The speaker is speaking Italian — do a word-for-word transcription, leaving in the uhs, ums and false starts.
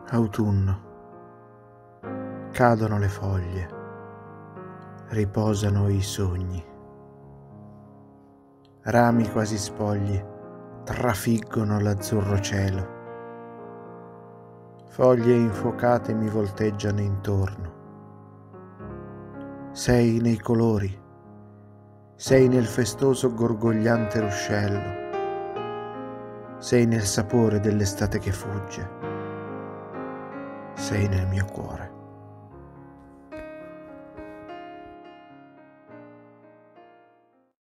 Autunno. Cadono le foglie, riposano i sogni. Rami quasi spogli trafiggono l'azzurro cielo. Foglie infuocate mi volteggiano intorno. Sei nei colori, sei nel festoso gorgogliante ruscello, sei nel sapore dell'estate che fugge, sei nel mio cuore.